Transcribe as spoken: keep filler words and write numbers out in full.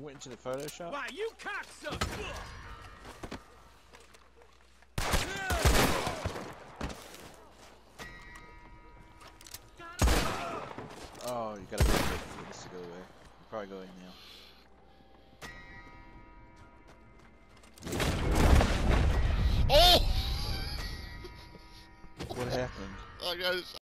went into the Photoshop. Why, you cocksucker! Oh, you gotta go for this to go away. You're probably going now. Oh! What happened? I got